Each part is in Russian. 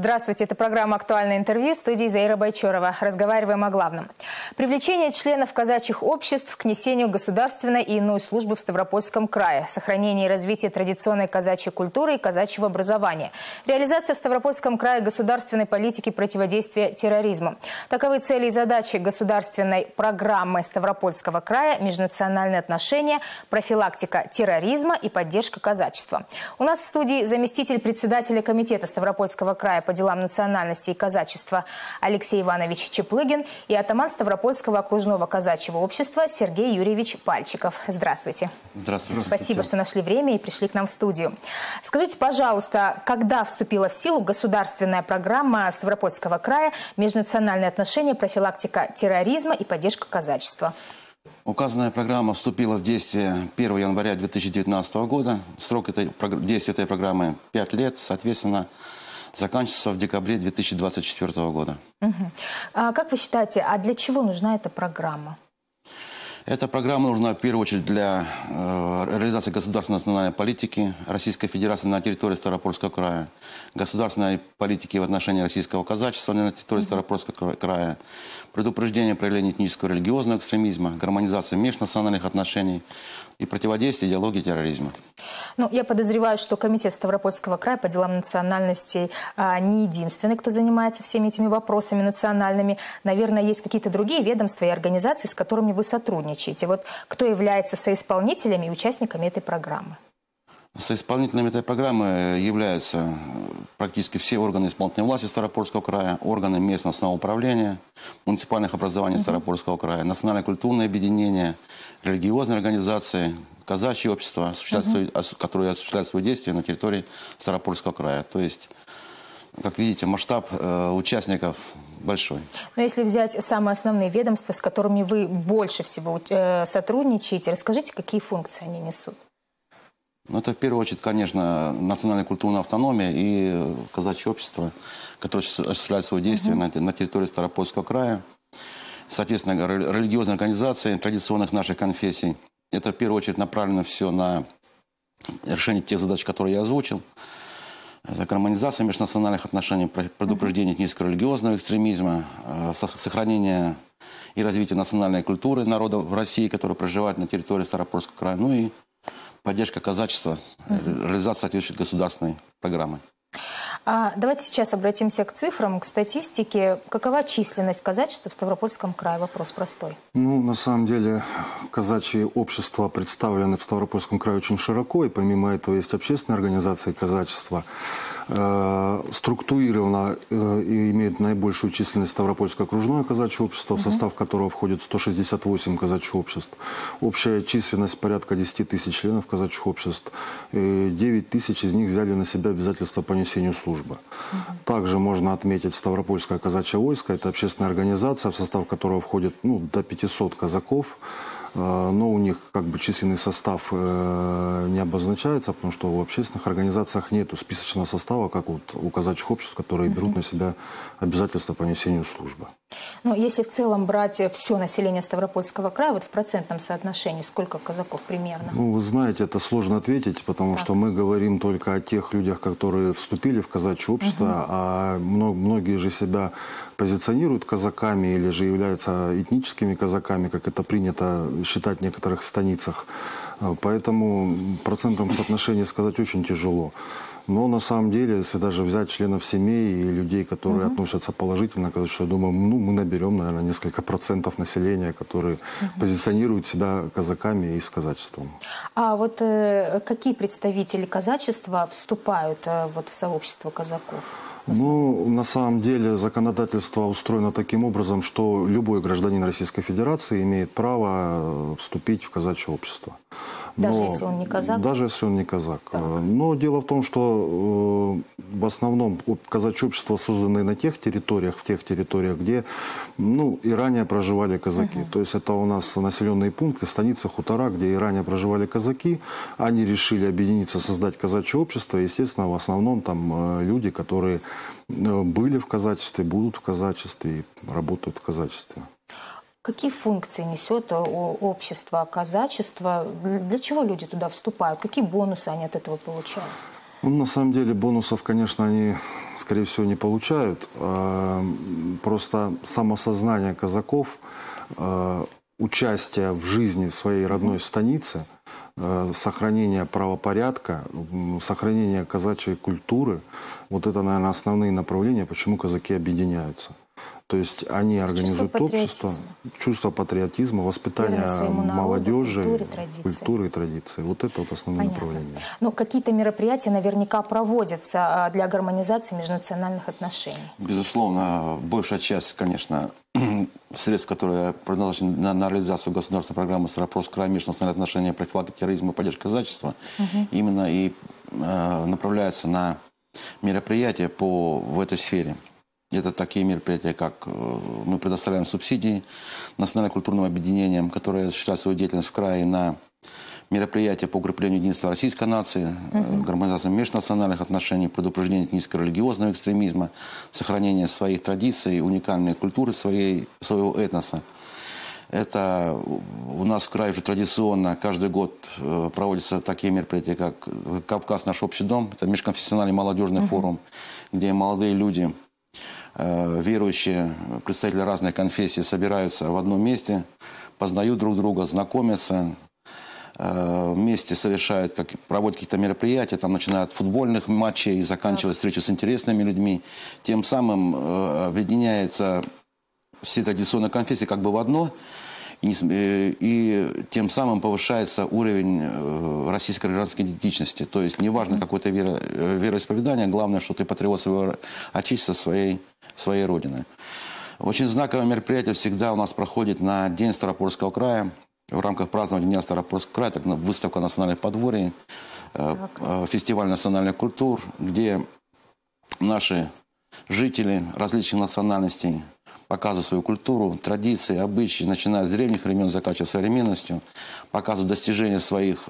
Здравствуйте, это программа «Актуальное интервью» в студии Заира Байчорова. Разговариваем о главном. Привлечение членов казачьих обществ к несению государственной и иной службы в Ставропольском крае, сохранение и развитие традиционной казачьей культуры и казачьего образования, реализация в Ставропольском крае государственной политики противодействия терроризму. Таковы цели и задачи государственной программы Ставропольского края «Межнациональные отношения, профилактика терроризма и поддержка казачества». У нас в студии заместитель председателя комитета Ставропольского края по делам национальности и казачества Алексей Иванович Чеплыгин и атаман Ставропольского окружного казачьего общества Сергей Юрьевич Пальчиков. Здравствуйте. Здравствуйте. Спасибо, что нашли время и пришли к нам в студию. Скажите, пожалуйста, когда вступила в силу государственная программа Ставропольского края «Межнациональные отношения, профилактика терроризма и поддержка казачества»? Указанная программа вступила в действие 1 января 2019 года. Срок действия этой программы 5 лет, соответственно, заканчивается в декабре 2024 года. А как вы считаете, а для чего нужна эта программа? Эта программа нужна в первую очередь для реализации государственной национальной политики Российской Федерации на территории Ставропольского края, государственной политики в отношении российского казачества на территории Ставропольского края, предупреждение проявления этнического и религиозного экстремизма, гармонизация межнациональных отношений и противодействие идеологии терроризма. Ну, я подозреваю, что комитет Ставропольского края по делам национальностей не единственный, кто занимается всеми этими вопросами национальными. Наверное, есть какие-то другие ведомства и организации, с которыми вы сотрудничаете. Вот кто является соисполнителями и участниками этой программы? Соисполнителями этой программы являются практически все органы исполнительной власти Ставропольского края, органы местного самоуправления, муниципальных образований Ставропольского края, национальное культурное объединение, религиозные организации, казачьи общества, которые осуществляют свои действия на территории Ставропольского края. То есть, как видите, масштаб участников большой. Но если взять самые основные ведомства, с которыми вы больше всего сотрудничаете, расскажите, какие функции они несут? Ну, это в первую очередь, конечно, национальная культурная автономия и казачье общество, которое осуществляет свои действия на территории Ставропольского края. Соответственно, религиозные организации традиционных наших конфессий. Это в первую очередь направлено все на решение тех задач, которые я озвучил. Это гармонизация межнациональных отношений, предупреждение этнического религиозного экстремизма, сохранение и развитие национальной культуры народов в России, которые проживают на территории Ставропольского края. Ну и поддержка казачества, реализация соответствующей государственной программы. Давайте сейчас обратимся к цифрам, к статистике. Какова численность казачества в Ставропольском крае? Вопрос простой. Ну, на самом деле, казачьи общества представлены в Ставропольском крае очень широко, и помимо этого есть общественные организации казачества. Структурировано и имеет наибольшую численность Ставропольское окружное казачье общество, в состав которого входит 168 казачьих обществ. Общая численность порядка 10 тысяч членов казачьих обществ. 9 тысяч из них взяли на себя обязательства по несению службы. Также можно отметить Ставропольское казачье войско. Это общественная организация, в состав которого входит до 500 казаков. Но у них как бы численный состав не обозначается, потому что в общественных организациях нет списочного состава, как вот у казачьих обществ, которые берут на себя обязательства по несению службы. Ну, если в целом брать все население Ставропольского края, вот в процентном соотношении, сколько казаков примерно? Ну, вы знаете, это сложно ответить, потому что мы говорим только о тех людях, которые вступили в казачье общество, а многие же себя позиционируют казаками или же являются этническими казаками, как это принято считать в некоторых станицах. Поэтому процентном соотношении сказать очень тяжело. Но на самом деле, если даже взять членов семей и людей, которые относятся положительно, я думаю, мы наберем, наверное, несколько процентов населения, которые позиционируют себя казаками и с казачеством. А вот какие представители казачества вступают вот в сообщество казаков? Ну, на самом деле, законодательство устроено таким образом, что любой гражданин Российской Федерации имеет право вступить в казачье общество. Даже если он не казак? Даже если он не казак. Но дело в том, что в основном казачье общество созданы на тех территориях, где и ранее проживали казаки. То есть это у нас населенные пункты, станицы, хутора, где и ранее проживали казаки. Они решили объединиться, создать казачье общество. Естественно, в основном там люди, которые были в казачестве, будут в казачестве и работают в казачестве. Какие функции несет общество казачества? Для чего люди туда вступают? Какие бонусы они от этого получают? Ну, на самом деле бонусов, конечно, они, скорее всего, не получают. Просто самосознание казаков, участие в жизни своей родной станицы, сохранение правопорядка, сохранение казачьей культуры, вот это, наверное, основные направления, почему казаки объединяются. То есть они организуют общество, чувство патриотизма, воспитание молодежи, культуры и традиции. Вот это вот основное направление. Но какие-то мероприятия наверняка проводятся для гармонизации межнациональных отношений. Безусловно, большая часть, конечно, средств, которые предназначены на реализацию государственной программы «Ставропольский край. Межнациональные отношения, профилактика терроризма и поддержка казачества» именно и направляются на мероприятия в этой сфере. Это такие мероприятия, как мы предоставляем субсидии национально-культурным объединениям, которые осуществляют свою деятельность в крае, на мероприятия по укреплению единства российской нации, гармонизации межнациональных отношений, предупреждение этническо-религиозного экстремизма, сохранение своих традиций, уникальной культуры своего этноса. Это у нас в крае уже традиционно каждый год проводятся такие мероприятия, как «Кавказ. Наш общий дом». Это межконфессиональный молодежный форум, где молодые люди, верующие, представители разных конфессий собираются в одном месте, познают друг друга, знакомятся, вместе совершают, проводят какие-то мероприятия, там, начиная от футбольных матчей и заканчивая встречу с интересными людьми. Тем самым объединяются все традиционные конфессии как бы в одно, и тем самым повышается уровень российской гражданской идентичности. То есть неважно какое-то вероисповедание, главное, что ты патриот своего отечества, своей родины. Очень знаковое мероприятие всегда у нас проходит на День Ставропольского края. В рамках празднования Дня Ставропольского края, так, выставка национальных подворий, фестиваль национальных культур, где наши жители различных национальностей показывают свою культуру, традиции, обычаи, начиная с древних времен, заканчивая современностью, показывают достижения своих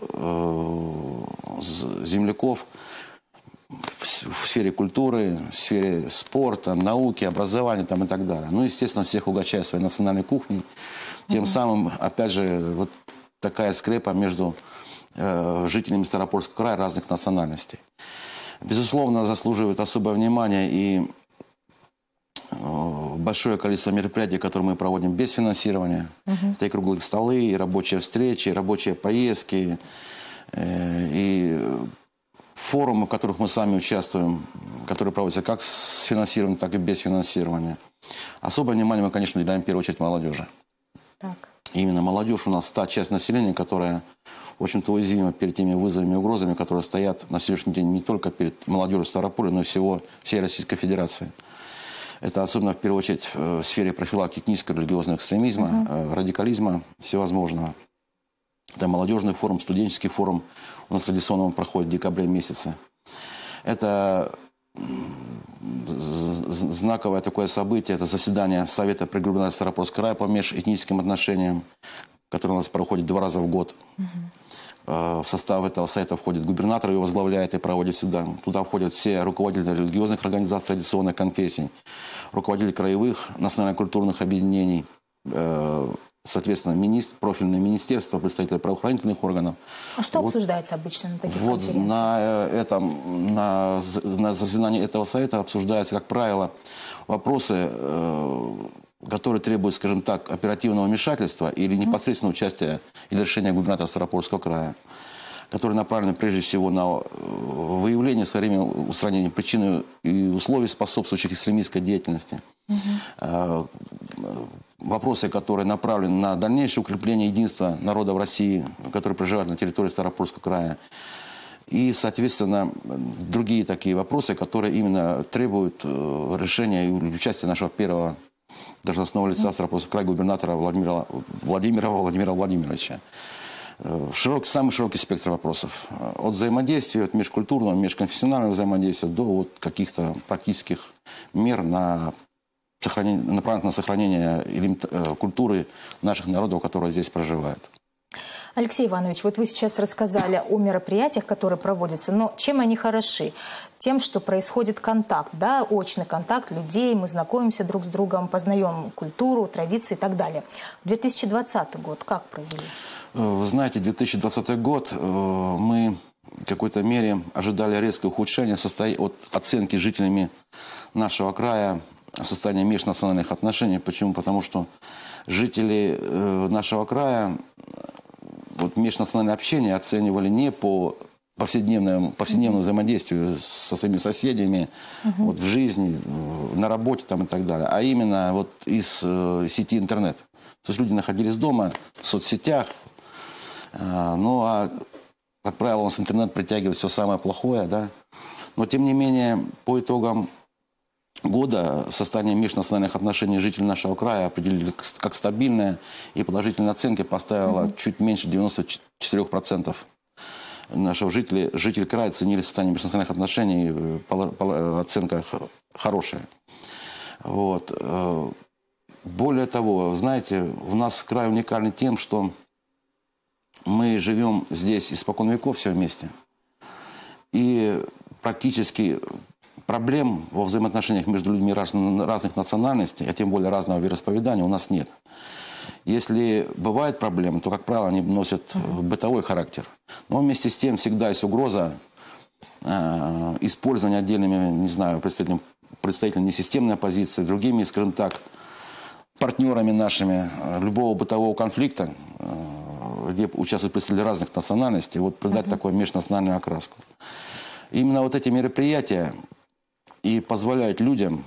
земляков в сфере культуры, в сфере спорта, науки, образования там, и так далее. Ну, естественно, всех угощая своей национальной кухней. Тем самым, опять же, вот такая скрепа между жителями Ставропольского края разных национальностей. Безусловно, заслуживает особое внимание и большое количество мероприятий, которые мы проводим без финансирования. Это и круглые столы, и рабочие встречи, и рабочие поездки, и форумы, в которых мы сами участвуем, которые проводятся как с финансированием, так и без финансирования. Особое внимание мы, конечно, уделяем в первую очередь молодежи. Так. Именно молодежь у нас та часть населения, которая, в общем-то, уязвима перед теми вызовами и угрозами, которые стоят на сегодняшний день не только перед молодежью Ставрополя, но и всей Российской Федерации. Это особенно, в первую очередь, в сфере профилактики этнического религиозного экстремизма, радикализма всевозможного. Это молодежный форум, студенческий форум. У нас традиционно он проходит в декабре месяце. Это знаковое такое событие, это заседание Совета при губернаторе Ставропольского края по межэтническим отношениям, которое у нас проходит 2 раза в год. В состав этого совета входит губернатор, его возглавляет и проводит сюда. Туда входят все руководители религиозных организаций, традиционных конфессий, руководители краевых национально-культурных объединений, соответственно, профильное министерство, представители правоохранительных органов. А что обсуждается обычно на таких конференциях? На заседании этого совета обсуждаются, как правило, вопросы, которые требуют, скажем так, оперативного вмешательства или непосредственного участия или решения губернатора Ставропольского края, которые направлены прежде всего на выявление, своевременное устранение причин и условий, способствующих экстремистской деятельности. Вопросы, которые направлены на дальнейшее укрепление единства народа в России, которые проживают на территории Ставропольского края. И, соответственно, другие такие вопросы, которые именно требуют решения и участия нашего первого должностного лица Ставропольского края, губернатора Владимира Владимировича. Самый широкий спектр вопросов. От взаимодействия, от межкультурного, межконфессионального взаимодействия до каких-то практических мер, направленных на сохранение культуры наших народов, которые здесь проживают. Алексей Иванович, вот вы сейчас рассказали о мероприятиях, которые проводятся, но чем они хороши? Тем, что происходит контакт, да, очный контакт людей, мы знакомимся друг с другом, познаем культуру, традиции и так далее. 2020 год как провели? Вы знаете, 2020 год мы в какой-то мере ожидали резкое ухудшение от оценки жителями нашего края состояния межнациональных отношений. Почему? Потому что жители нашего края вот межнациональное общение оценивали не по повседневному взаимодействию со своими соседями, вот, в жизни, на работе там, и так далее, а именно вот из сети интернет. То есть люди находились дома, в соцсетях, ну а, как правило, у нас интернет притягивает все самое плохое, да. Но, тем не менее, по итогам года состояние межнациональных отношений жителей нашего края определили как стабильное, и положительные оценки поставила чуть меньше 94%. Нашего жители края оценили состояние межнациональных отношений, оценка хорошая. Вот. Более того, знаете, у нас край уникальный тем, что мы живем здесь испокон веков все вместе. И практически проблем во взаимоотношениях между людьми разных национальностей, а тем более разного вероисповедания, у нас нет. Если бывают проблемы, то, как правило, они носят бытовой характер. Но вместе с тем всегда есть угроза использования отдельными, не знаю, представителями несистемной оппозиции, другими, скажем так, партнерами нашими любого бытового конфликта, где участвуют представители разных национальностей, вот придать такую межнациональную окраску. Именно вот эти мероприятия и позволяют людям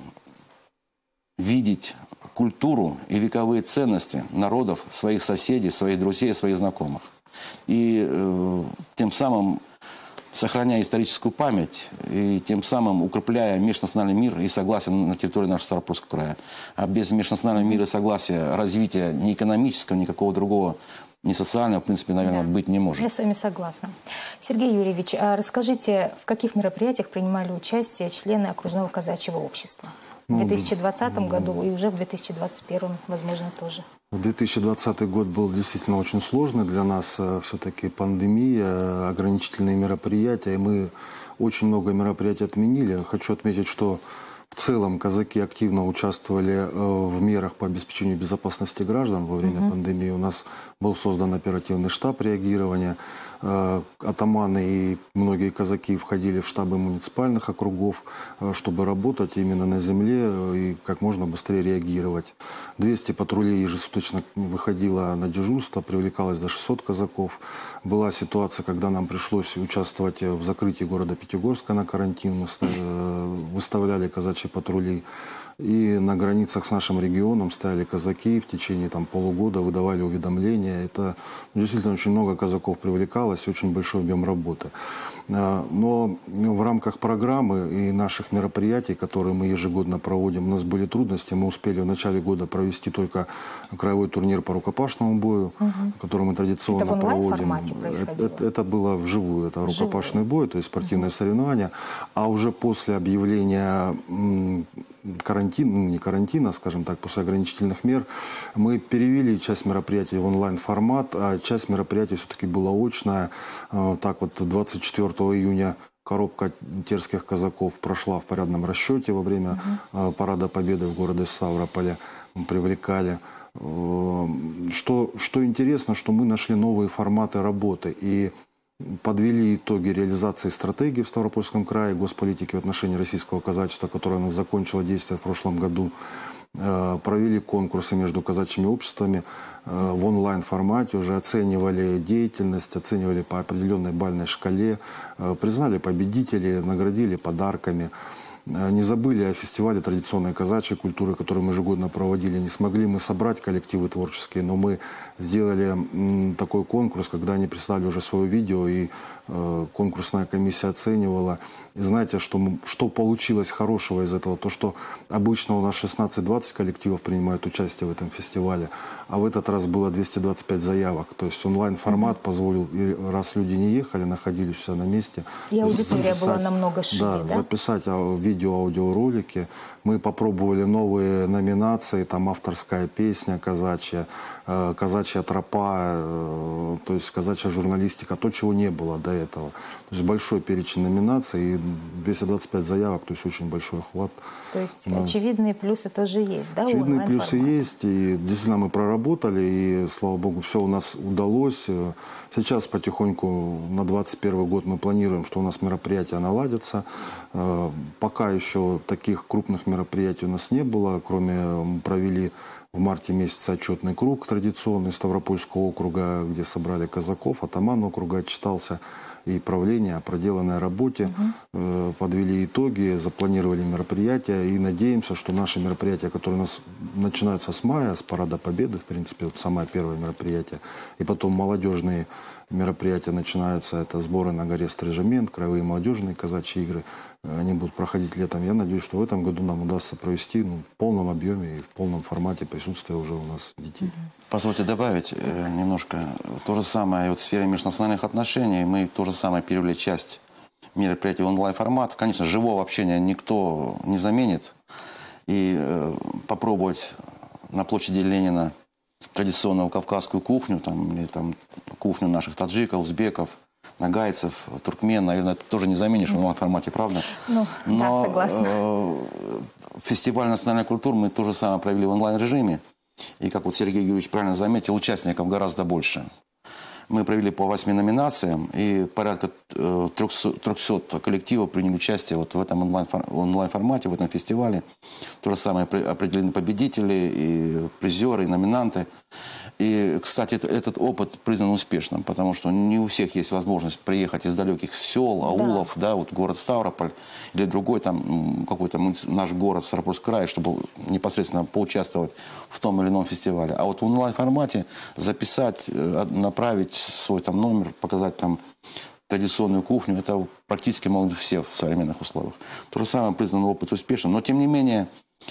видеть культуру и вековые ценности народов, своих соседей, своих друзей, своих знакомых. И тем самым сохраняя историческую память и тем самым укрепляя межнациональный мир и согласие на территории нашего Ставропольского края. А без межнационального мира и согласия развития ни экономического, никакого другого, ни социального, в принципе, наверное, быть не может. Я с вами согласна. Сергей Юрьевич, а расскажите, в каких мероприятиях принимали участие члены окружного казачьего общества? В 2020 году и уже в 2021, возможно, тоже. 2020 год был действительно очень сложный для нас. Все-таки пандемия, ограничительные мероприятия. И мы очень много мероприятий отменили. Хочу отметить, что в целом казаки активно участвовали в мерах по обеспечению безопасности граждан во время пандемии. У нас был создан оперативный штаб реагирования. Атаманы и многие казаки входили в штабы муниципальных округов, чтобы работать именно на земле и как можно быстрее реагировать. 200 патрулей ежесуточно выходило на дежурство, привлекалось до 600 казаков. Была ситуация, когда нам пришлось участвовать в закрытии города Пятигорска на карантин. Мы выставляли казачьи патрули. И на границах с нашим регионом стояли казаки в течение полугода, выдавали уведомления. Это действительно очень много казаков привлекалось, очень большой объем работы. Но в рамках программы и наших мероприятий, которые мы ежегодно проводим, у нас были трудности. Мы успели в начале года провести только краевой турнир по рукопашному бою, который мы традиционно проводим. Это в онлайн-формате происходило? Это было вживую, это рукопашный бой, то есть спортивное соревнование. А уже после объявления не карантина, скажем так, после ограничительных мер, мы перевели часть мероприятий в онлайн-формат, а часть мероприятий все-таки была очная. Так вот, 24 июня коробка терских казаков прошла в порядном расчете во время Парада Победы в городе Ставрополе. Мы привлекали. Что интересно, что мы нашли новые форматы работы и подвели итоги реализации стратегии в Ставропольском крае госполитики в отношении российского казачества, которая у нас закончила действие в прошлом году. Провели конкурсы между казачьими обществами в онлайн-формате, уже оценивали деятельность, оценивали по определенной бальной шкале, признали победителей, наградили подарками. Не забыли о фестивале традиционной казачьей культуры, который мы ежегодно проводили. Не смогли мы собрать коллективы творческие, но мы сделали такой конкурс, когда они прислали уже свое видео, и конкурсная комиссия оценивала. И знаете, что получилось хорошего из этого? То, что обычно у нас 16-20 коллективов принимают участие в этом фестивале, а в этот раз было 225 заявок. То есть онлайн-формат позволил, и раз люди не ехали, находились все на месте. И аудитория была намного шире, да? Записать видео-аудиоролики. Мы попробовали новые номинации, там авторская песня казачья, казачья тропа, то есть казачья журналистика, то, чего не было до этого. То есть большой перечень номинаций и 225 заявок, то есть очень большой охват. То есть очевидные плюсы тоже есть, да? Очевидные плюсы есть, и действительно мы проработали, и, слава богу, все у нас удалось. Сейчас потихоньку на 2021 год мы планируем, что у нас мероприятия наладятся. Пока еще таких крупных мероприятий у нас не было, кроме мы провели в марте месяце отчетный круг традиционный Ставропольского округа, где собрали казаков, атаман округа отчитался и правление о проделанной работе, подвели итоги, запланировали мероприятия и надеемся, что наши мероприятия, которые у нас начинаются с мая, с Парада Победы, в принципе, вот самое первое мероприятие, и потом молодежные мероприятия начинаются, это сборы на горе Стрижемент, краевые молодежные казачьи игры, они будут проходить летом. Я надеюсь, что в этом году нам удастся провести в полном объеме и в полном формате присутствия уже у нас детей. Позвольте добавить немножко. То же самое вот в сфере межнациональных отношений. Мы то же самое перевели часть мероприятий в онлайн-формат. Конечно, живого общения никто не заменит. И попробовать на площади Ленина традиционную кавказскую кухню, там, или там кухню наших таджиков, узбеков, нагайцев, туркмен, наверное, это тоже не заменишь в онлайн-формате, правда? Ну, но да, согласна. Фестиваль национальной культуры мы то же самое провели в онлайн-режиме. И, как вот Сергей Юрьевич правильно заметил, участников гораздо больше. Мы провели по 8 номинациям, и порядка 300 коллективов приняли участие вот в этом онлайн-формате, в этом фестивале. То же самое определены победители, и призеры, и номинанты. И, кстати, этот опыт признан успешным, потому что не у всех есть возможность приехать из далеких сел, аулов, да, вот город Ставрополь или другой там какой-то наш город Ставропольский край, чтобы непосредственно поучаствовать в том или ином фестивале. А вот в онлайн-формате записать, направить свой там номер, показать там традиционную кухню, это практически могут все в современных условиях. То же самое признан опыт успешным, но тем не менее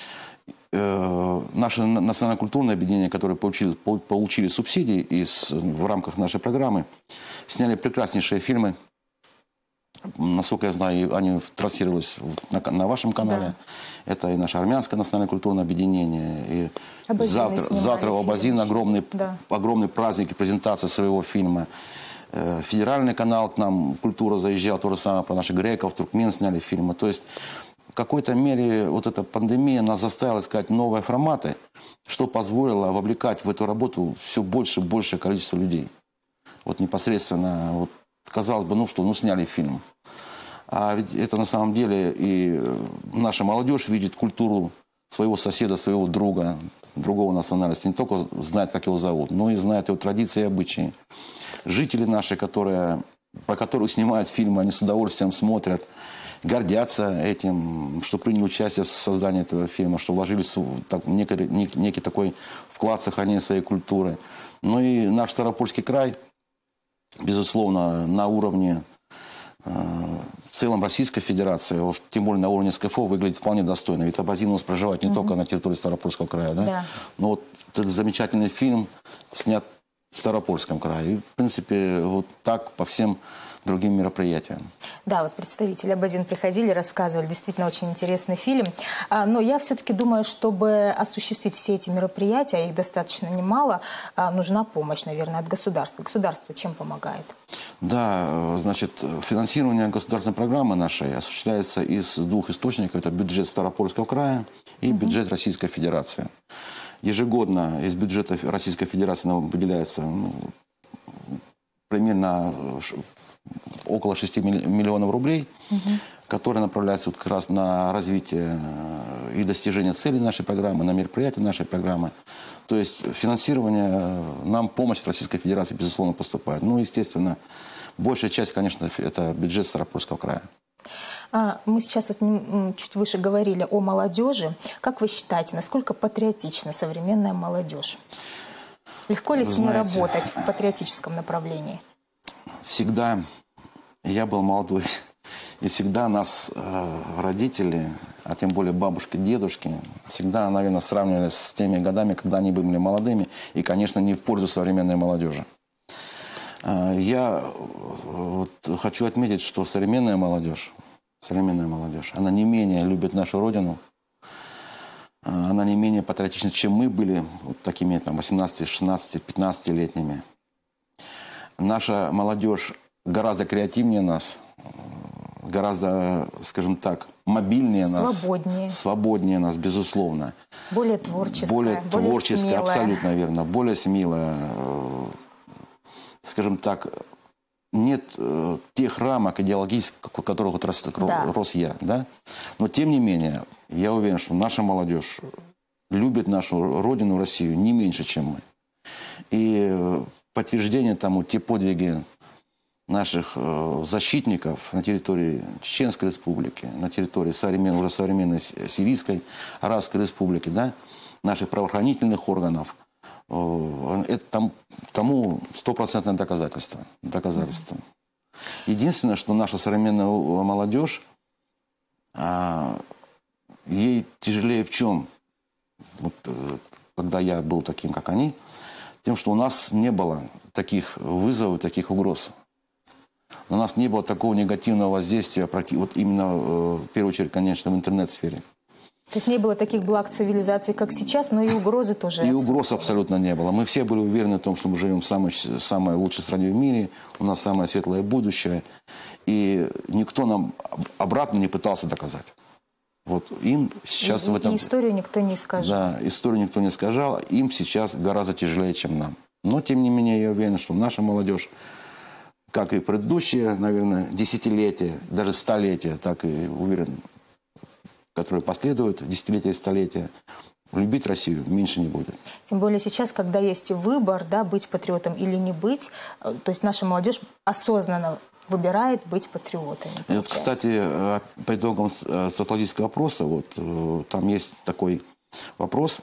наше национально-культурное объединение, которое получили субсидии в рамках нашей программы, сняли прекраснейшие фильмы. Насколько я знаю, они транслировались на вашем канале. Да. Это и наше армянское национальное культурное объединение. И завтра у Абазина огромный праздник и презентация своего фильма. Федеральный канал к нам «Культура» заезжал, то же самое про наших греков, туркмен сняли фильмы. То есть в какой-то мере вот эта пандемия нас заставила искать новые форматы, что позволило вовлекать в эту работу все больше и большее количество людей. Вот непосредственно, вот, казалось бы, сняли фильм. А ведь это на самом деле и наша молодежь видит культуру своего соседа, своего друга, другого национальности. Не только знает, как его зовут, но и знает его традиции и обычаи. Жители наши, про которых снимают фильмы, они с удовольствием смотрят, гордятся этим, что приняли участие в создании этого фильма, что вложили некий такой вклад в сохранение своей культуры. Ну и наш Ставропольский край, безусловно, на уровне в целом Российской Федерации, тем более на уровне СКФО, выглядит вполне достойно. Ведь Абазин у нас проживает не только на территории Ставропольского края, да? Но вот этот замечательный фильм снят в Ставропольском крае. И, в принципе, вот так по всем другим мероприятиям. Да, вот представители Абазин приходили, рассказывали. Действительно, очень интересный фильм. Но я все-таки думаю, чтобы осуществить все эти мероприятия, их достаточно немало, нужна помощь, наверное, от государства. Государство чем помогает? Да, значит, финансирование государственной программы нашей осуществляется из двух источников. Это бюджет Ставропольского края и бюджет Российской Федерации. Ежегодно из бюджета Российской Федерации нам выделяется примерно около 6 миллионов рублей, которые направляются вот как раз на развитие и достижение целей нашей программы, на мероприятия нашей программы. То есть финансирование, нам помощь от Российской Федерации, безусловно, поступает. Ну, естественно, большая часть, конечно, это бюджет Ставропольского края. Мы сейчас вот чуть выше говорили о молодежи. Как вы считаете, насколько патриотична современная молодежь? Легко ли с ней работать в патриотическом направлении? Всегда я был молодой, и всегда нас родители, а тем более бабушки, дедушки, всегда, наверное, сравнивали с теми годами, когда они были молодыми, и, конечно, не в пользу современной молодежи. Я вот хочу отметить, что современная молодежь, она не менее любит нашу Родину, она не менее патриотична, чем мы были, вот такими там 18, 16, 15-летними. Наша молодежь гораздо креативнее нас, гораздо, скажем так, мобильнее нас. Свободнее нас, безусловно. Более творческая. Более творческая, абсолютно верно. Более смелая. Скажем так, нет тех рамок идеологических, в которых вот рос я. Да? Но тем не менее, я уверен, что наша молодежь любит нашу родину, Россию, не меньше, чем мы. И подтверждение тому, те подвиги наших защитников на территории Чеченской Республики, на территории уже современной Сирийской Арабской Республики, да, наших правоохранительных органов, это тому стопроцентное доказательство. Единственное, что наша современная молодежь, ей тяжелее в чем? Вот, когда я был таким, как они, тем, что у нас не было таких вызовов, таких угроз. У нас не было такого негативного воздействия, вот именно, в первую очередь, конечно, в интернет-сфере. То есть не было таких благ цивилизации, как сейчас, но и угрозы тоже. И угроз абсолютно не было. Мы все были уверены в том, что мы живем в самой лучшей стране в мире, у нас самое светлое будущее. И никто нам обратно не пытался доказать. Вот им сейчас в этом... И историю никто не искажал. Да, историю никто не искажал. Им сейчас гораздо тяжелее, чем нам. Но, тем не менее, я уверен, что наша молодежь, как и предыдущие, наверное, десятилетия, даже столетия, так и, уверен, которые последуют, десятилетия и столетия, любить Россию меньше не будет. Тем более сейчас, когда есть выбор, да, быть патриотом или не быть, то есть наша молодежь осознанно выбирает быть патриотами. И вот, кстати, по итогам социологического опроса, вот, там есть такой вопрос,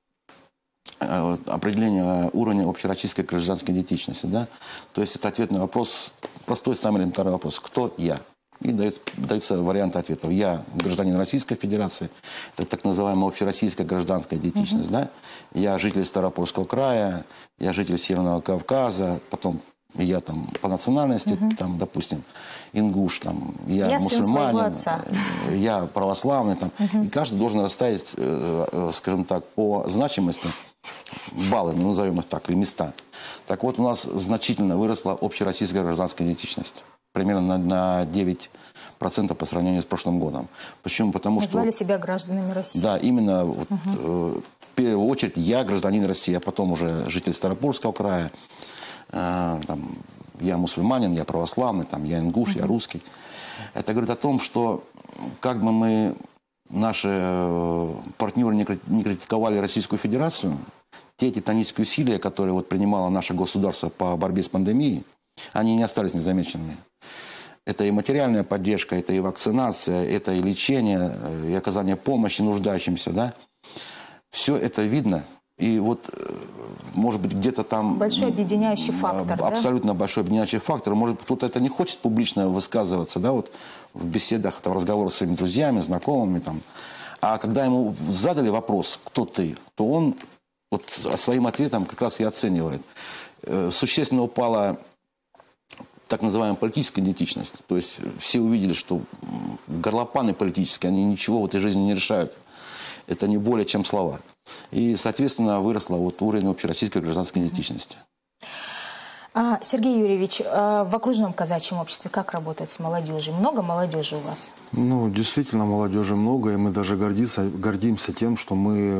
определение уровня общероссийской гражданской идентичности. Да? То есть это ответ на вопрос, простой, самый элементарный вопрос. Кто я? И даются варианты ответов. Я гражданин Российской Федерации, это так называемая общероссийская гражданская идентичность. Да? Я житель Ставропольского края, я житель Северного Кавказа, потом я там по национальности, там, допустим, ингуш, там, я мусульманин, я православный. Там, и каждый должен расставить, скажем так, по значимости баллы, назовем их так, или места. Так вот, у нас значительно выросла общероссийская гражданская идентичность. Примерно на 9% по сравнению с прошлым годом. Почему? Потому что... Назвали себя гражданами России. Да, именно вот, в первую очередь я гражданин России, а потом уже житель Ставропольского края. Там, я мусульманин, я православный, там, я ингуш, я русский. Это говорит о том, что как бы мы, наши партнеры не критиковали Российскую Федерацию, те титанические усилия, которые вот принимало наше государство по борьбе с пандемией, они не остались незамеченными. Это и материальная поддержка, это и вакцинация, это и лечение, и оказание помощи нуждающимся. Да? Все это видно. И вот, может быть, где-то там... Большой объединяющий фактор, абсолютно большой объединяющий фактор. Может быть, кто-то это не хочет публично высказываться, да, вот в беседах, в разговорах с своими друзьями, знакомыми. Там. А когда ему задали вопрос, кто ты, то он вот своим ответом как раз и оценивает. Существенно упала так называемая политическая идентичность. То есть все увидели, что горлопаны политические, они ничего в этой жизни не решают. Это не более чем слова. И, соответственно, выросла вот уровень общероссийской гражданской идентичности. Сергей Юрьевич, в окружном казачьем обществе как работать с молодежью? Много молодежи у вас? Ну, действительно, молодежи много, и мы даже гордимся тем, что мы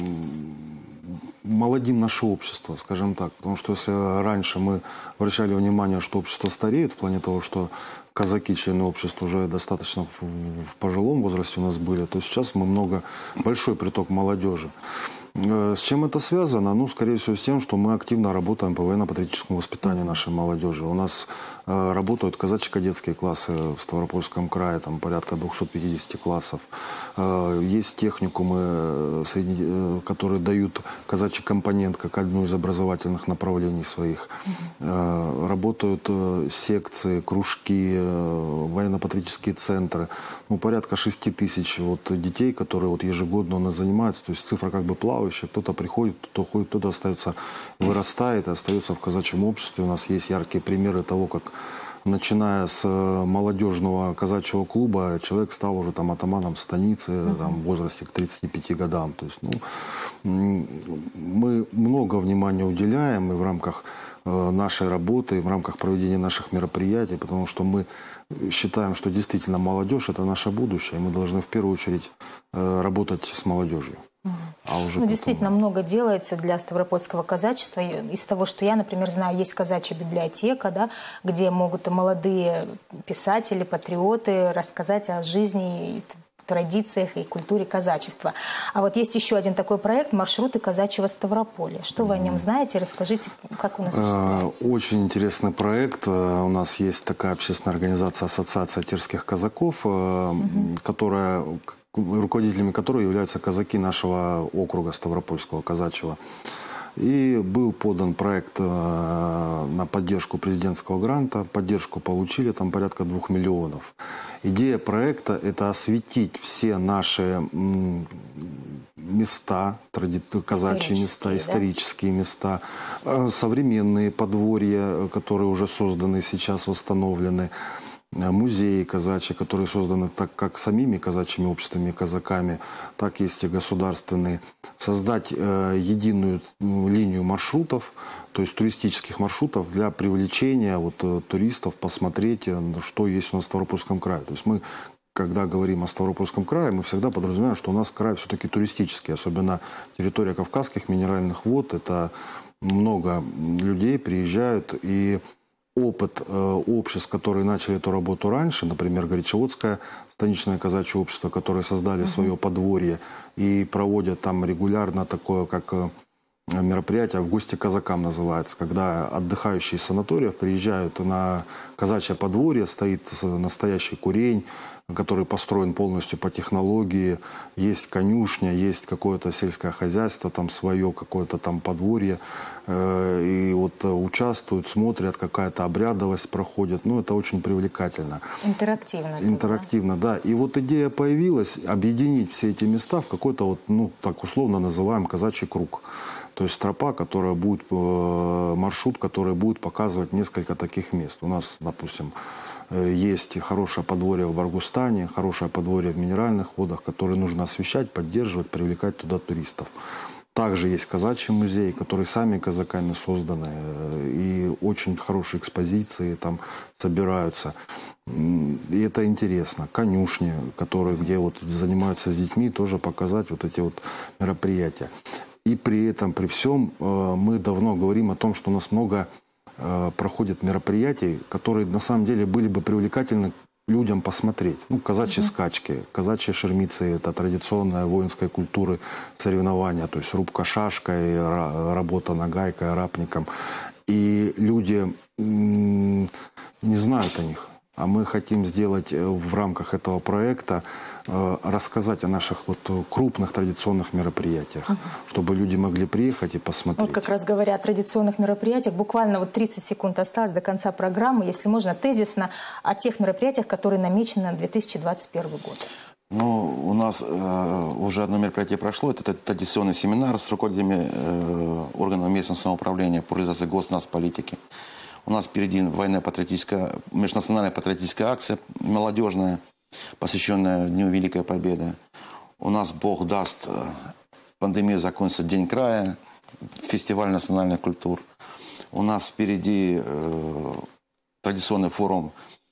молодим наше общество, скажем так. Потому что если раньше мы обращали внимание, что общество стареет, в плане того, что казаки, члены общества уже достаточно в пожилом возрасте у нас были, то сейчас мы большой приток молодежи. С чем это связано? Ну, скорее всего, с тем, что мы активно работаем по военно-патриотическому воспитанию нашей молодежи. У нас работают казачьи-кадетские классы в Ставропольском крае, там порядка 250 классов. Есть техникумы, которые дают казачий компонент как одну из образовательных направлений своих. Работают секции, кружки, военно-патриотические центры. Ну, порядка 6 тысяч детей, которые ежегодно у нас занимаются. То есть цифра как бы плавающая. Кто-то приходит, кто уходит, кто-то остается, вырастает и остается в казачьем обществе. У нас есть яркие примеры того, как начиная с молодежного казачьего клуба, человек стал уже там атаманом станицы там, в возрасте к 35 годам. То есть, мы много внимания уделяем и в рамках нашей работы, и в рамках проведения наших мероприятий, потому что мы считаем, что действительно молодежь – это наше будущее, и мы должны в первую очередь работать с молодежью. Действительно, много делается для ставропольского казачества. Из того, что я, например, знаю, есть казачья библиотека, да, где могут и молодые писатели, патриоты рассказать о жизни, традициях и культуре казачества. А вот есть еще один такой проект «Маршруты казачьего Ставрополя». Что вы о нем знаете? Расскажите, как он осуществляется. Очень интересный проект. У нас есть такая общественная организация «Ассоциация терских казаков», руководителями которой являются казаки нашего округа Ставропольского казачьего. И был подан проект на поддержку президентского гранта. Поддержку получили, там порядка 2 миллионов. Идея проекта – это осветить все наши места, казачьи места, исторические места, современные подворья, которые уже созданы, сейчас восстановлены, музеи казачьи, которые созданы так как самими казачьими обществами и казаками, так есть и государственные. Создать единую линию маршрутов, то есть туристических маршрутов для привлечения туристов, посмотреть, что есть у нас в Ставропольском крае. То есть мы, когда говорим о Ставропольском крае, мы всегда подразумеваем, что у нас край все-таки туристический, особенно территория Кавказских минеральных вод. Это много людей приезжают, и опыт обществ, которые начали эту работу раньше, например, Горячеводское станичное казачье общество, которые создали свое подворье и проводят там регулярно такое, как мероприятие «В гости к казакам» называется, когда отдыхающие из санаториев приезжают на казачье подворье, стоит настоящий курень, который построен полностью по технологии, есть конюшня, есть какое-то сельское хозяйство, там свое какое-то там подворье, и участвуют, смотрят, какая-то обрядовость проходит, это очень привлекательно. Интерактивно. Интерактивно, да. И идея появилась объединить все эти места в какой-то так условно называемый казачий круг. То есть тропа, которая будет, маршрут, который будет показывать несколько таких мест. У нас, допустим, есть хорошее подворье в Баргустане, хорошее подворье в Минеральных водах, которые нужно освещать, поддерживать, привлекать туда туристов. Также есть казачий музей, который сами казаками созданы, и очень хорошие экспозиции там собираются. И это интересно. Конюшни, где занимаются с детьми, тоже показать эти мероприятия. И при этом, при всем, мы давно говорим о том, что у нас много проходит мероприятий, которые на самом деле были бы привлекательны людям посмотреть. Казачьи скачки, казачьи шермицы, это традиционная воинская культура соревнования, то есть рубка шашкой, работа нагайкой, рапником. И люди не знают о них. А мы хотим сделать в рамках этого проекта, рассказать о наших крупных традиционных мероприятиях, чтобы люди могли приехать и посмотреть. Как раз говоря о традиционных мероприятиях, буквально 30 секунд осталось до конца программы, если можно, тезисно о тех мероприятиях, которые намечены на 2021 год. У нас уже одно мероприятие прошло. Это традиционный семинар с руководителями органов местного самоуправления по реализации госнацполитики. У нас впереди межнациональная патриотическая акция молодежная, посвященная Дню Великой Победы. У нас, Бог даст, пандемия закончится, День края, фестиваль национальных культур. У нас впереди традиционный форум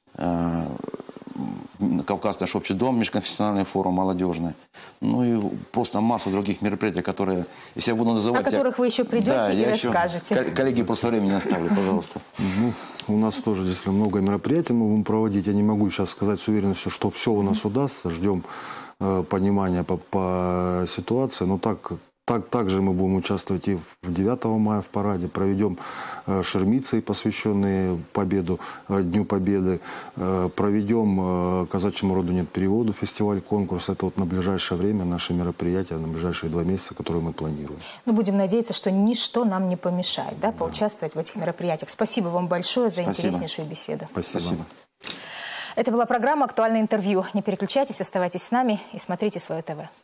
Кавказский наш общий дом, межконфессиональный форум молодежный. И просто масса других мероприятий, которые, если я буду называть... О которых вы еще придете и расскажете. Коллеги, просто времени не оставлю, пожалуйста. У нас тоже здесь много мероприятий мы будем проводить. Я не могу сейчас сказать с уверенностью, что все у нас удастся. Ждем понимания по ситуации. Но также мы будем участвовать и в 9 мая в параде. Проведем шермицы, посвященные Дню Победы. Проведем «Казачьему роду нет переводу» фестиваль-конкурс. Это на ближайшее время наши мероприятия, на ближайшие 2 месяца, которые мы планируем. Будем надеяться, что ничто нам не помешает поучаствовать в этих мероприятиях. Спасибо вам большое за интереснейшую беседу. Спасибо. Это была программа «Актуальное интервью». Не переключайтесь, оставайтесь с нами и смотрите Свое ТВ.